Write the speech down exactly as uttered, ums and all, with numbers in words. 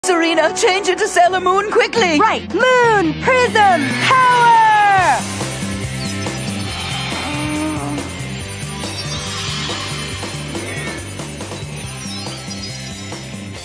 Serena, change into Sailor Moon quickly! Right! Moon! Prism! Power!